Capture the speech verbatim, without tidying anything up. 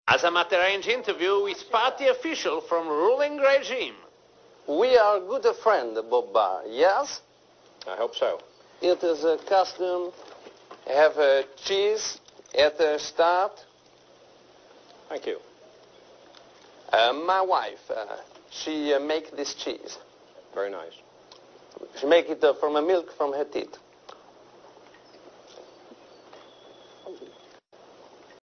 As a matter-range interview with party official from ruling regime. We are good friend, Bob Barr, yes? I hope so. It is a custom. Have a cheese at the start. Thank you. Uh, my wife, uh, she uh, make this cheese. Very nice. She make it uh, from a milk from her teeth.